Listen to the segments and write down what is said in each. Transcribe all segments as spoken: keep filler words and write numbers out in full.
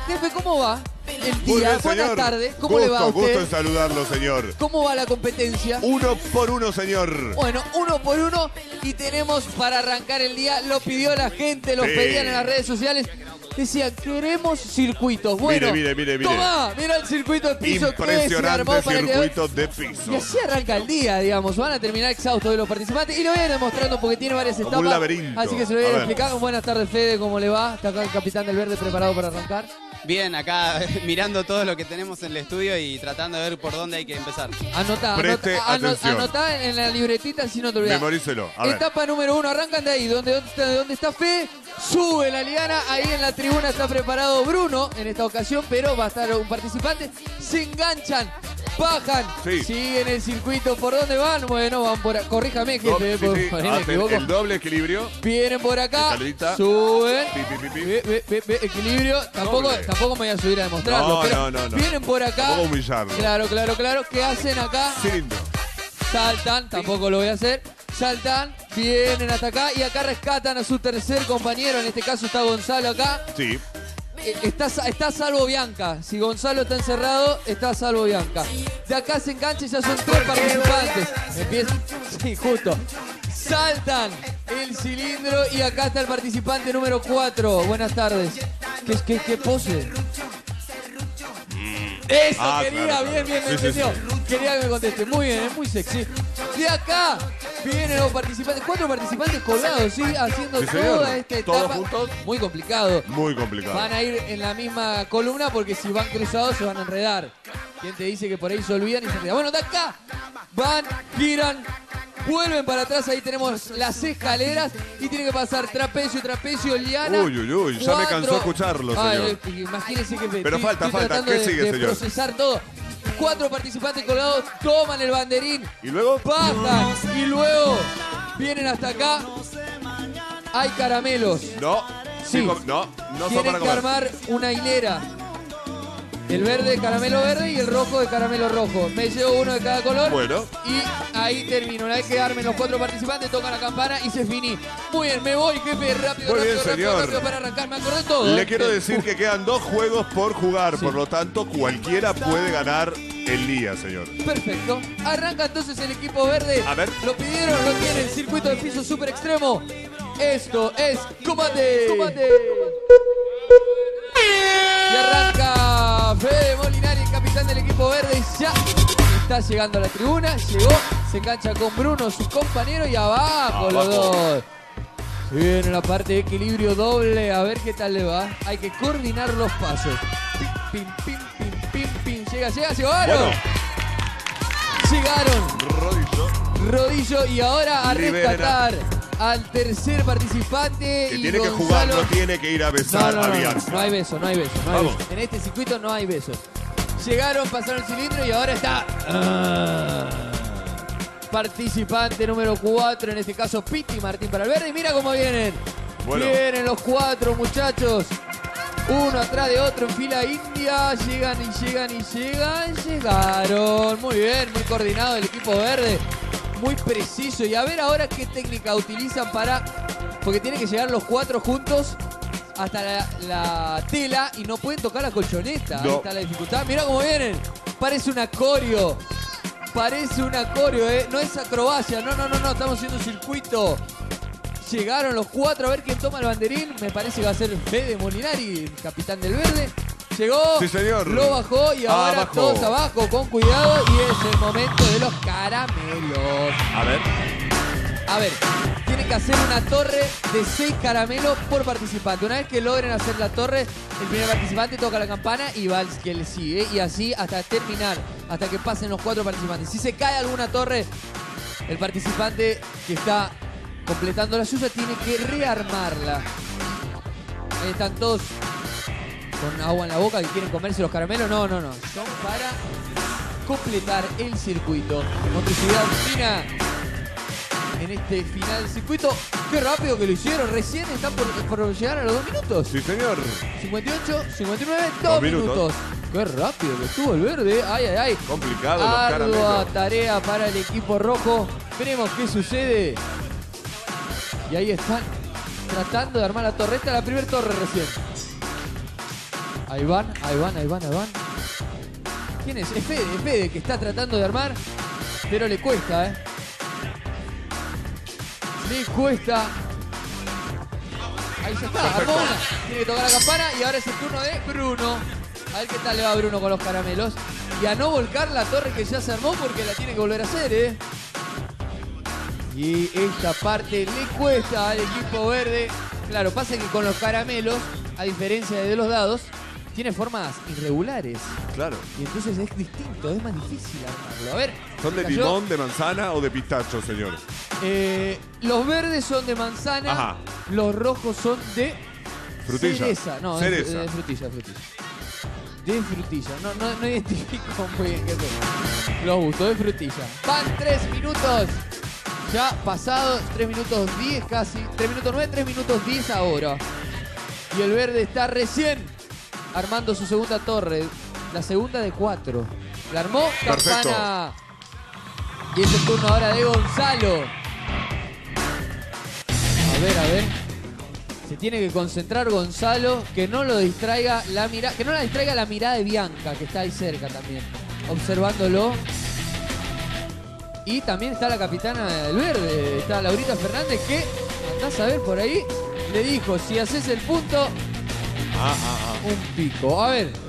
Jefe, ¿cómo va el Muy día? bien, Buenas señor. tardes. ¿Cómo gusto, le va a usted? Gusto en saludarlo, señor. ¿Cómo va la competencia? Uno por uno, señor. Bueno, uno por uno y tenemos para arrancar el día, lo pidió la gente, lo Sí. pedían en las redes sociales. Decían, queremos circuitos. Bueno, Mire, mire, mire, mire. Tomá, mira el circuito de piso que se Impresionante armó para que... circuito de piso. Y así arranca el día, digamos. Van a terminar exhaustos de los participantes y lo voy a ir demostrando porque tiene varias Como etapas. un laberinto. Así que se lo voy a ir A ver. explicando. Buenas tardes, Fede, ¿cómo le va? Está acá el capitán del Verde preparado para arrancar. Bien, acá mirando todo lo que tenemos en el estudio y tratando de ver por dónde hay que empezar. Anotá, Preste anotá, ano- atención. anotá en la libretita si no te olvidas. Memorícelo. A ver. Etapa número uno, arrancan de ahí, donde, donde, donde está Fe, sube la liana, ahí en la tribuna está preparado Bruno en esta ocasión, pero va a estar un participante, se enganchan, bajan, Sí. siguen el circuito, ¿por dónde van? Bueno, van por acá, corríjame No, jefe, sí, por- sí. por ahí me Hacen equivoco. el doble equilibrio. Vienen por acá, Escalerita. suben, Pi, pi, pi, pi. Ve, ve, ve, ve, equilibrio, tampoco, Doble. tampoco me voy a subir a demostrarlo, No, pero no, no, no. vienen por acá, Tampoco humillarlo. claro, claro, claro, ¿qué hacen acá? Cilindro. Saltan, tampoco lo voy a hacer. Saltan, vienen hasta acá y acá rescatan a su tercer compañero. En este caso está Gonzalo acá. Sí. Eh, Está, está a salvo Bianca. Si Gonzalo está encerrado, está a salvo Bianca. De acá se engancha y ya son tres participantes. Empieza. Sí, justo. Saltan el cilindro y acá está el participante número cuatro. Buenas tardes. ¿Qué, qué, qué pose? Eso, Ah, quería, claro, bien, claro. bien, me Sí, sí, entendió. Quería que me conteste. Muy bien, es muy sexy. De acá vienen los participantes, cuatro participantes colgados, ¿sí? Haciendo Sí, señor. toda esta ¿Todos etapa. juntos? Muy complicado. Muy complicado. Van a ir en la misma columna porque si van cruzados se van a enredar. ¿Quién te dice que por ahí se olvidan y se enredan? Bueno, de acá van, giran, vuelven para atrás. Ahí tenemos las escaleras y tiene que pasar trapecio, trapecio, liana. Uy, uy, uy, ya me cansó escucharlo, Ay, señor. eh, imagínese que Pero estoy- falta, estoy falta. tratando ¿Qué de- sigue, de señor? procesar todo. Cuatro participantes colgados toman el banderín, ¿Y luego? bajan y luego vienen hasta acá. Hay caramelos. No. Sí. com- No, no son Tienen para que comer. armar una hilera. El verde de caramelo verde y el rojo de caramelo rojo. Me llevo uno de cada color. Bueno. Y ahí termino. Una vez que armen los cuatro participantes, tocan la campana y se finí. Muy bien, me voy, jefe. Rápido, Muy rápido, bien, rápido, señor. rápido para arrancar. Me acordé todo. Le ¿eh? quiero Eh, decir uf. que quedan dos juegos por jugar, Sí. por lo tanto cualquiera puede ganar el día, señor. Perfecto. Arranca entonces el equipo verde. A ver. Lo pidieron, lo tiene el circuito de piso super extremo. Esto es combate. Combate. Y arranca Fede Molinari, el capitán del equipo verde. Ya está llegando a la tribuna. Llegó, se engancha con Bruno, su compañero, y abajo, los Abajo. dos. Se viene la parte de equilibrio doble. A ver qué tal le va. Hay que coordinar los pasos. Pim, pim, pim, pim, pim, pim. Llega, llega, llegaron. Bueno. Llegaron. Rodillo. Rodillo y ahora a Libera. rescatar al tercer participante. Que y tiene que jugar, Gonzalo- no tiene que ir a No, besar no, a no, no, Bianca. no hay beso, no hay beso, no hay Vamos. beso. En este circuito no hay besos. Llegaron, pasaron el cilindro y ahora está ah, participante número cuatro, en este caso Piti Martín para el verde. Y mira cómo vienen. Bueno. Vienen los cuatro muchachos. Uno atrás de otro en fila india. Llegan y llegan y llegan. Llegaron. Muy bien, muy coordinado el equipo verde. Muy preciso. Y a ver ahora qué técnica utilizan para... Porque tienen que llegar los cuatro juntos hasta la, la tela y no pueden tocar la colchoneta. Ahí No. está la dificultad. Mirá cómo vienen. Parece una coreo. Parece una coreo, ¿eh? No es acrobacia. No, no, no, no. Estamos haciendo un circuito. Llegaron los cuatro a ver quién toma el banderín. Me parece que va a ser Fede Molinari, el capitán del verde. Llegó, Sí, señor. lo bajó y ahora Abajo. todos abajo con cuidado. Y es el momento de los caramelos. A ver. A ver, tienen que hacer una torre de seis caramelos por participante. Una vez que logren hacer la torre, el primer participante toca la campana y va el que le sigue. Y así hasta terminar, hasta que pasen los cuatro participantes. Si se cae alguna torre, el participante que está completando la suya tiene que rearmarla. Ahí están todos con agua en la boca que quieren comerse los caramelos. No, no, no. Son para completar el circuito. Motricidad fina en este final del circuito. Qué rápido que lo hicieron. Recién están por, por llegar a los dos minutos. Sí, señor. cincuenta y ocho, cincuenta y nueve, Dos dos minutos. minutos. Qué rápido que estuvo el verde. Ay, ay, ay. Complicado los Ardua caramelos. tarea para el equipo rojo. Veremos qué sucede. Y ahí están tratando de armar la torreta. La primera torre recién. Ahí Ahí van, ahí van, ahí van, ahí van. ¿Quién es? Es Fede, es Fede que está tratando de armar, pero le cuesta, ¿eh? Le cuesta. Ahí ya está, armó una. Tiene que tocar la campana y ahora es el turno de Bruno. A ver qué tal le va a Bruno con los caramelos. Y a no volcar la torre que ya se armó porque la tiene que volver a hacer, ¿eh? Y esta parte le cuesta al equipo verde. Claro, pasa que con los caramelos, a diferencia de los dados, tiene formas irregulares. Claro. Y entonces es distinto, es más difícil armarlo. A ver. ¿Son de cayó. limón, de manzana o de pistacho, señor? Eh, los verdes son de manzana. Ajá. Los rojos son de Frutilla. cereza. No, Cereza. De, de frutilla, frutilla. De frutilla. No, no, no identifico muy bien qué es. Los gustos de frutilla. Van tres minutos. Ya pasados, tres minutos diez casi. tres minutos nueve, tres minutos diez ahora. Y el verde está recién armando su segunda torre. La segunda de cuatro. La armó, Perfecto. campana. Y es el turno ahora de Gonzalo. A ver, a ver. Se tiene que concentrar Gonzalo, que no lo distraiga la mirada, que no la distraiga la mirada de Bianca, que está ahí cerca también, observándolo. Y también está la capitana del verde, está Laurita Fernández, que, andás a ver por ahí, le dijo, si haces el punto, Ah, ah, ah. un pico. A ver.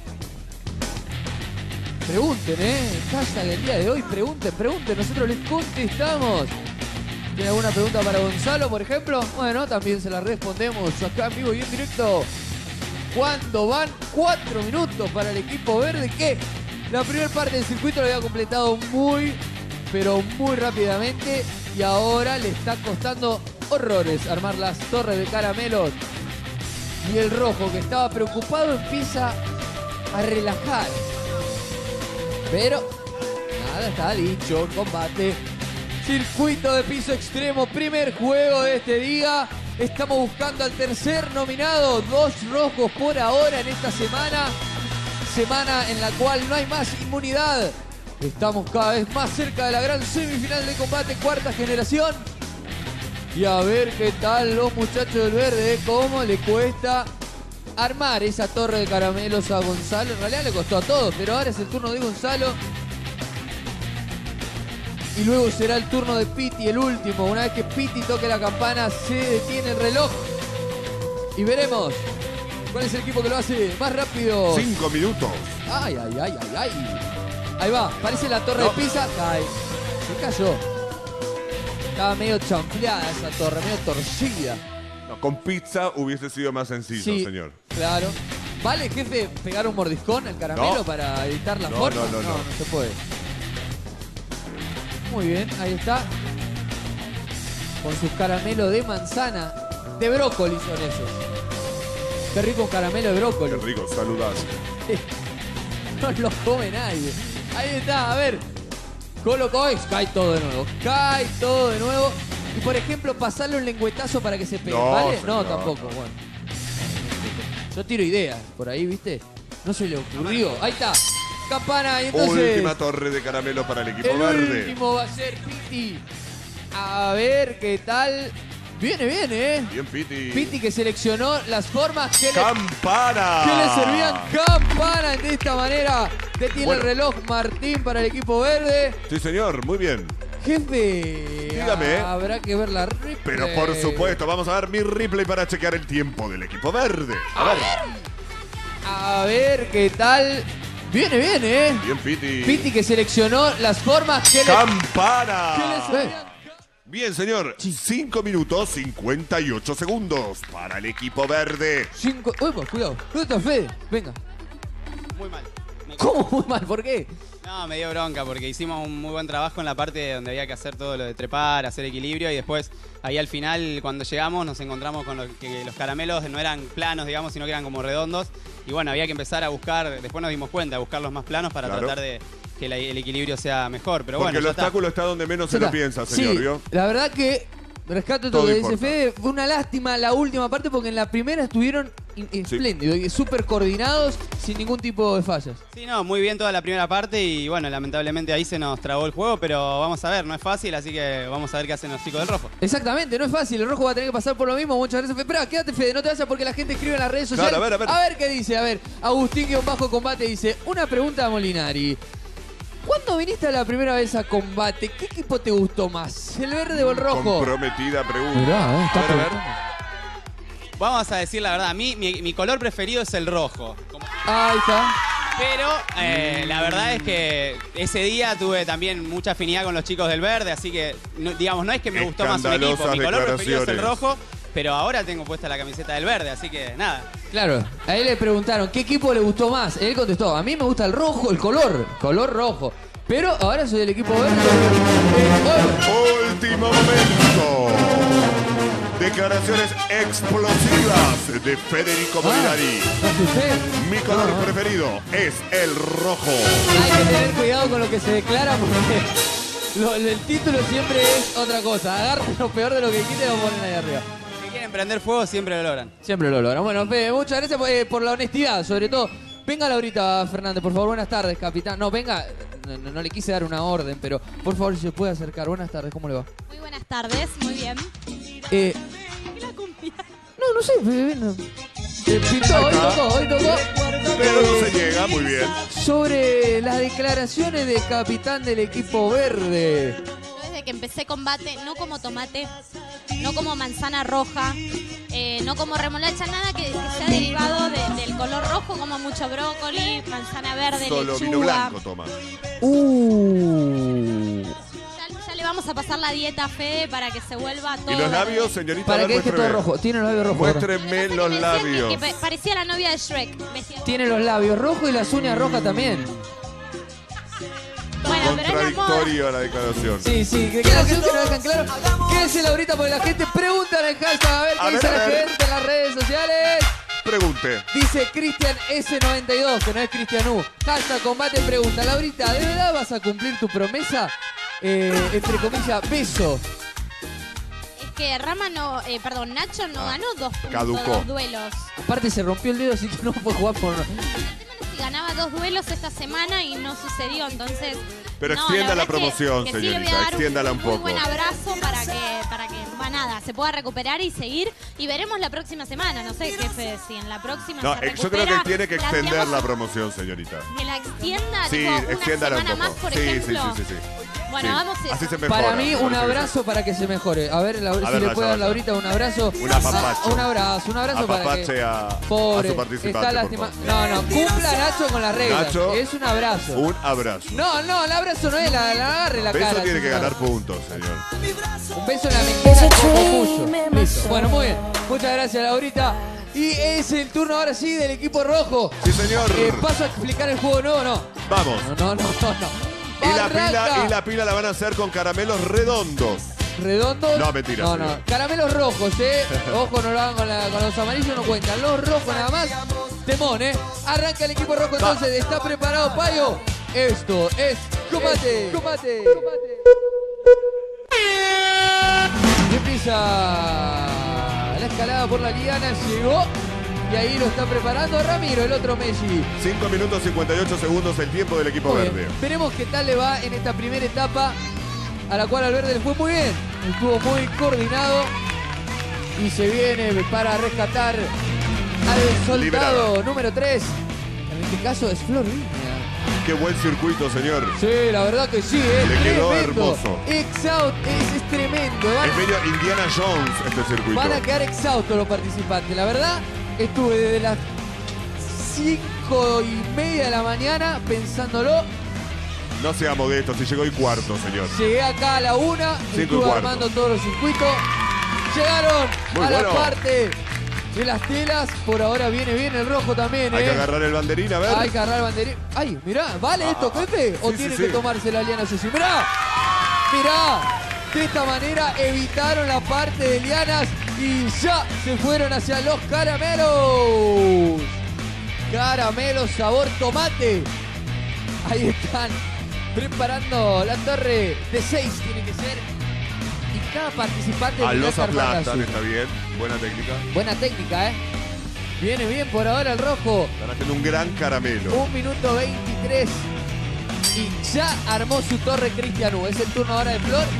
Pregunten, ¿eh? En casa del día de hoy, pregunten, pregunten, nosotros les contestamos. ¿Tiene alguna pregunta para Gonzalo, por ejemplo? Bueno, también se la respondemos acá en vivo y en directo. Cuando van cuatro minutos para el equipo verde, que la primera parte del circuito lo había completado muy, pero muy rápidamente. Y ahora le está costando horrores armar las torres de caramelos. Y el rojo, que estaba preocupado, empieza a relajar. Pero nada, está dicho, combate. Circuito de piso extremo, primer juego de este día. Estamos buscando al tercer nominado, dos rojos por ahora en esta semana. Semana en la cual no hay más inmunidad. Estamos cada vez más cerca de la gran semifinal de combate, cuarta generación. Y a ver qué tal los muchachos del verde, ¿eh? Cómo le cuesta armar esa torre de caramelos a Gonzalo. En realidad le costó a todos, pero ahora es el turno de Gonzalo. Y luego será el turno de Piti, el último. Una vez que Piti toque la campana, se detiene el reloj. Y veremos cuál es el equipo que lo hace más rápido. Cinco minutos. Ay, ay, ay, ay, ay. Ahí va, parece la torre No. de Pisa. Cae. Se cayó. Estaba medio chanfleada esa torre, medio torcida. No, con pizza hubiese sido más sencillo, Sí, señor. claro. ¿Vale, jefe, pegar un mordiscón al caramelo No. para evitar la No, forma? no, no, no. no se puede. Muy bien, ahí está. Con sus caramelos de manzana. De brócoli son esos. Qué rico un caramelo de brócoli. Qué rico, saludar. No los come nadie. Ahí está, a ver. Colocó, cae todo de nuevo. Cae todo de nuevo. Y por ejemplo, pasarle un lengüetazo para que se pegue, No, ¿vale? señor, No, tampoco, no. bueno. Yo tiro ideas por ahí, ¿viste? No se le ocurrió. Ahí está. Campana y entonces... Última torre de caramelo para el equipo el verde. último va a ser Piti. A ver qué tal. Viene, viene, ¿eh? Bien, Piti. Piti que seleccionó las formas que le, ¡Campana! que le servían campana. De esta manera detiene Bueno. el reloj Martín para el equipo verde. Sí, señor, muy bien. Jefe, Dígame. habrá que ver la replay. Pero por supuesto, vamos a ver mi replay para chequear el tiempo del equipo verde. A ver. A ver qué tal. Viene, viene, ¿eh? Bien, Piti. Piti que seleccionó las formas que le, ¡Campana! que le servían. Bien, señor. cinco minutos cincuenta y ocho segundos para el equipo verde. Cinco... Uy, pues, cuidado. ¿Dónde está Fede? Venga. Muy mal. Me- ¿Cómo muy mal? ¿Por qué? No, me dio bronca porque hicimos un muy buen trabajo en la parte donde había que hacer todo lo de trepar, hacer equilibrio y después ahí al final cuando llegamos nos encontramos con lo que los caramelos no eran planos, digamos, sino que eran como redondos y bueno, había que empezar a buscar, después nos dimos cuenta, a buscar los más planos para Claro. tratar de que la- el equilibrio sea mejor, pero Porque bueno, el ya está. obstáculo está donde menos se Ya lo está. piensa, señor. Sí, ¿Vio? la verdad que rescato esto Todo que importa. dice Fede. Fue una lástima la última parte porque en la primera estuvieron in- espléndido y súper coordinados sin ningún tipo de fallas. Sí, no, muy bien toda la primera parte y bueno, lamentablemente ahí se nos trabó el juego, pero vamos a ver, no es fácil, así que vamos a ver qué hacen los chicos del rojo. Exactamente, no es fácil. El rojo va a tener que pasar por lo mismo. Muchas gracias. Espera, quédate, Fede, no te vayas porque la gente escribe en las redes sociales. Claro, a ver, a ver. A ver qué dice. A ver, Agustín-Combate dice: una pregunta a Molinari. ¿Cuándo viniste la primera vez a Combate? ¿Qué equipo te gustó más? ¿El verde o el rojo? Comprometida pregunta. Mirá, eh, está a ver, a ver. Vamos a decir la verdad, a mí mi, mi color preferido es el rojo. Como- Ahí está. Pero eh, la verdad es que ese día tuve también mucha afinidad con los chicos del verde, así que, no- digamos, no es que me gustó más un equipo, Escandalosas mi color preferido es el declaraciones. rojo, pero ahora tengo puesta la camiseta del verde, así que nada. Claro, a él le preguntaron qué equipo le gustó más. Él contestó: a mí me gusta el rojo, el color, color rojo. Pero ahora soy del equipo verde. Eh, Último momento. Declaraciones explosivas de Federico Molinari. ah, ¿no es usted? Mi color No, no. preferido es el rojo. Hay que tener cuidado con lo que se declara porque lo- el título siempre es otra cosa. Agarren lo peor de lo que quiten y lo ponen ahí arriba. Si quieren prender fuego, siempre lo logran. Siempre lo logran. Bueno, Fede, muchas gracias por, eh, por la honestidad, sobre todo. Venga Laurita Fernández, por favor. Buenas tardes, capitán. No, venga, no, no- no le quise dar una orden, pero por favor, si se puede acercar. Buenas tardes, ¿cómo le va? Muy buenas tardes, muy bien. Eh, ¿Qué la cumbia? no, no sé. Fede, no. Eh, pintó, hoy tocó, hoy tocó. Pero no se llega, muy bien. Sobre las declaraciones de capitán del equipo verde. Yo desde que empecé Combate, no como tomate, no como manzana roja, eh, no como remolacha, nada que, que sea derivado de- del color rojo, como mucho brócoli, manzana verde, Solo lechuga. vino blanco toma. Uh. Ya, ya le vamos a pasar la dieta a Fede para que se vuelva todo. ¿Y los verde. labios, señorita? Para A ver, que deje todo muéstreme. rojo. Tiene los labios rojos. ahora. Muéstreme Lo que los pasa es que me decían que- labios. que pa- parecía la novia de Shrek. vestida- Tiene los labios rojos y las uñas rojas también. Bueno, pero es la moda. Contradictoria la declaración. Sí, sí, que queda claro que no dejan claro. Quédese ahorita porque la gente pregunta en el hashtag a ver qué A ver, dice a la ver. gente en las redes sociales. Pregunte. Dice Cristian S noventa y dos, que no es Cristian U. Hashtag combate pregunta. Laurita, ¿de verdad vas a cumplir tu promesa? Eh, entre comillas, beso. Es que Rama no, eh, perdón, Nacho no Ah, ganó dos puntos, caducó. dos duelos. Aparte se rompió el dedo, así que no puede jugar por... El tema es que ganaba dos duelos esta semana y no sucedió, entonces... Pero no, extienda la verdad es que- promoción, que sí le voy a señorita, dar extiéndala un muy poco. buen abrazo para que, para que, va nada, se pueda recuperar y seguir. Y veremos la próxima semana, no sé, jefe, si en la próxima No, se eh, yo creo que recupera, tiene que la extender hacemos- la promoción, señorita. Que la extienda, Sí, tipo, una extiéndala un semana poco. más, por sí, ejemplo. sí, sí, sí, sí. Bueno, Sí. vamos eso. Así se mejora. Para mí, me un parece que abrazo para que se mejore. A ver, Laura, A si ver, le vaya, puede dar vaya. Laurita un abrazo. Un apapacho. Ah, un abrazo, un abrazo para que... Apapache a, a Pobre, su participante, está por lastimado. favor. No, no, cumpla Nacho con las reglas. Nacho, es un abrazo. Un abrazo. No, no, el abrazo no es la, la agarre la Beso cara. tiene sí, que no. ganar puntos, señor. Un beso en la mejilla como mucho. Listo. Bueno, muy bien. Muchas gracias, Laurita. Y es el turno ahora sí del equipo rojo. Sí, señor. Eh, ¿Paso a explicar el juego nuevo o no? Vamos. No, no, no, no. Y la, Arranca. pila, y la pila la van a hacer con caramelos redondos. ¿Redondos? No, mentira, No, no. señor. Caramelos rojos, ¿eh? Ojo, no lo hagan con, la- con los amarillos, no cuentan. Los rojos nada más. Temón, ¿eh? Arranca el equipo rojo entonces. ¿Está preparado, Payo? Esto es combate. Combate. Y empieza la escalada por la liana. Llegó. Y ahí lo está preparando Ramiro, el otro Messi. cinco minutos cincuenta y ocho segundos el tiempo del equipo Muy bien. verde. Veremos qué tal le va en esta primera etapa, a la cual al verde le fue muy bien. Estuvo muy coordinado y se viene para rescatar al soldado Liberado. número tres. En este caso es Flor Viña. Qué buen circuito, señor. Sí, la verdad que sí, es Le quedó tremendo. hermoso. Exhaust, es, es tremendo. Van, Es medio Indiana Jones este circuito. van a quedar exhaustos los participantes. La verdad, estuve desde las cinco y media de la mañana pensándolo. No sea modesto, si llegó y cuarto, señor. Llegué acá a la una, Cinco y estuve cuarto. armando todos los circuitos. Llegaron Muy a la bueno. parte de las telas. Por ahora viene bien el rojo también, Hay ¿eh? que agarrar el banderín, a ver. Hay que agarrar el banderín. Ay, mirá, ¿vale Ah, esto, jefe? ¿O sí, tiene sí, que sí. tomarse la liana Ceci? Mirá, mirá. De esta manera evitaron la parte de lianas y ya se fueron hacia los caramelos. Caramelos sabor tomate. Ahí están preparando la torre de seis, tiene que ser. Y cada participante A tendrá los que armar la aplastan, suya. está bien. Buena técnica. Buena técnica, ¿eh? Viene bien por ahora el rojo. Están haciendo un gran caramelo. Un minuto veintitrés. Y ya armó su torre Cristian U. Es el turno ahora de Flor.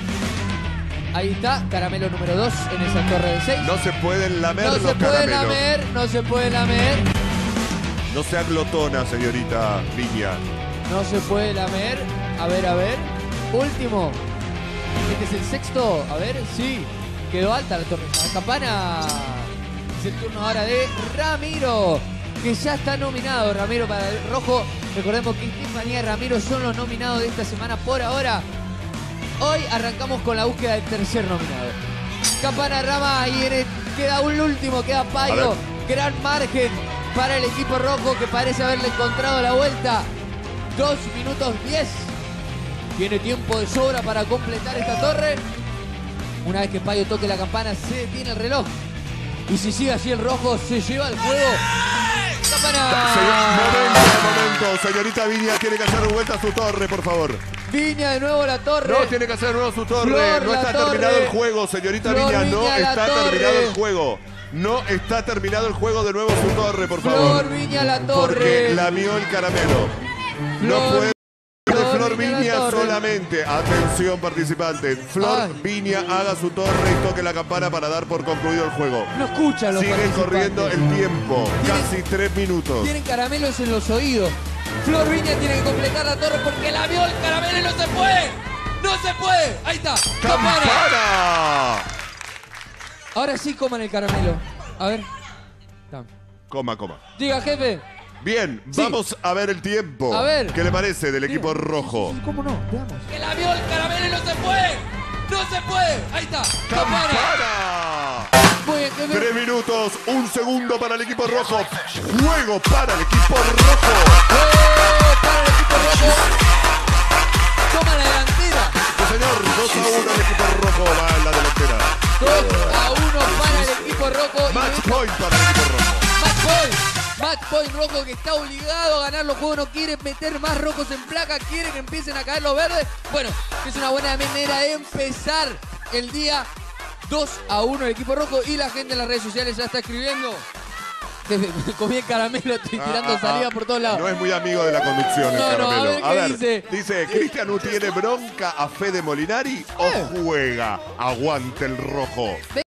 Ahí está, caramelo número dos en esa torre de seis. No se pueden lamer No los se puede caramelos. lamer, no se puede lamer. No sea glotona, señorita Viña. No se puede lamer. A ver, a ver. Último. Este es el sexto. A ver, sí. Quedó alta la torre. La campana. Es el turno ahora de Ramiro, que ya está nominado. Ramiro para el rojo. Recordemos que Estefanía y Ramiro son los nominados de esta semana por ahora. Hoy arrancamos con la búsqueda del tercer nominado. Campana Rama y en el, queda un último, queda Payo. Gran margen para el equipo rojo que parece haberle encontrado la vuelta. dos minutos diez. Tiene tiempo de sobra para completar esta torre. Una vez que Payo toque la campana, se detiene el reloj. Y si sigue así el rojo, se lleva el juego. ¡Campana! Señor, momento, momento. Señorita Viña tiene que hacer vuelta a su torre, por favor. Viña de nuevo la torre. No, tiene que hacer de nuevo su torre. Flor, no la está torre. terminado el juego, señorita Flor, Viña. No Viña, la está torre. terminado el juego. No está terminado el juego, de nuevo su torre, por favor. Flor Viña la torre. Porque lamió el caramelo. No Flor, puede. De Flor Flor Viña la Viña torre. solamente. Atención, participantes. Flor Ay. Viña haga su torre y toque la campana para dar por concluido el juego. No escuchan los Sigue participantes. corriendo el tiempo. Tienen- Casi tres minutos. Tienen caramelos en los oídos. Flor Viña tiene que completar la torre porque la vio el caramelo y no se puede. ¡No se puede! Ahí está. ¡Campana! ¡Campana! Ahora sí coman el caramelo. A ver. Tam. Coma, coma. Diga, jefe. Bien, Sí. vamos a ver el tiempo. A ver. ¿Qué le parece del equipo Diga. rojo? Sí, ¿cómo no? Veamos. ¡Que la vio el caramelo y no se puede! ¡No se puede! Ahí está. ¡Campana! ¡Campana! Muy bien, jefe. Tres minutos, un segundo para el equipo rojo. Juego para el equipo rojo. ¡Eh! Para el equipo rojo. Toma la delantera. Sí, señor, dos a uno el equipo rojo va en la delantera. dos a uno para el equipo rojo. Y Match esto- point para el equipo rojo. Match point. Match point rojo que está obligado a ganar los juegos. No quiere meter más rojos en placa. Quiere que empiecen a caer los verdes. Bueno, es una buena manera de empezar el día. dos a uno el equipo rojo. Y la gente en las redes sociales ya está escribiendo. Jefe, me comí el caramelo. Estoy tirando Ah, ah, saliva ah. por todos lados. No es muy amigo de la conducción el No, no, a caramelo. ver, ¿qué dice? dice, ¿Cristian U tiene bronca a Fede Molinari o Eh. juega? Aguante el rojo.